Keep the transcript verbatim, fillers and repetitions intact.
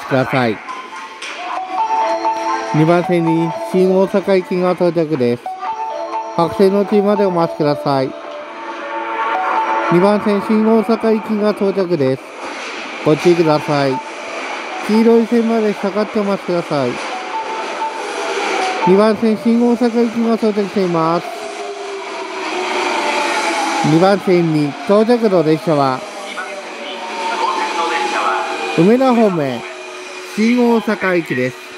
ください。にばん線に新大阪行きが到着です。白線の地までお待ちください。にばん線新大阪行きが到着です。ご注意ください。黄色い線まで下がってお待ちください。にばん線新大阪行きが到着しています。にばん線に到着の列車は梅田方面新大阪行きです。